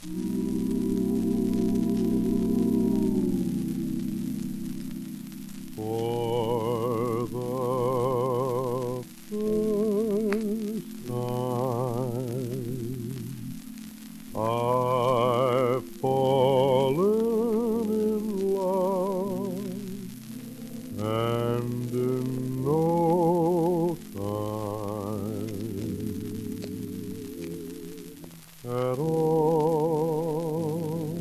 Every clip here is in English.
For the first time, I've fallen in love, and in no time at all.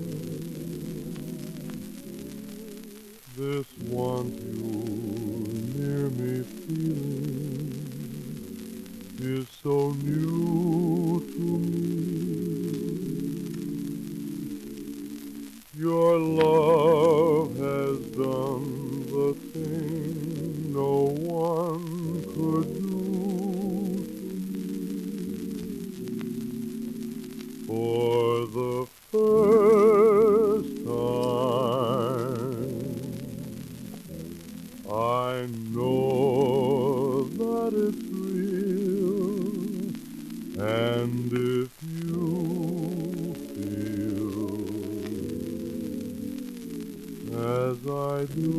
This want you near me feeling is so new to me. Your love has done the thing no one could do to me. For the first time, I know that it's real, and if you feel as I do,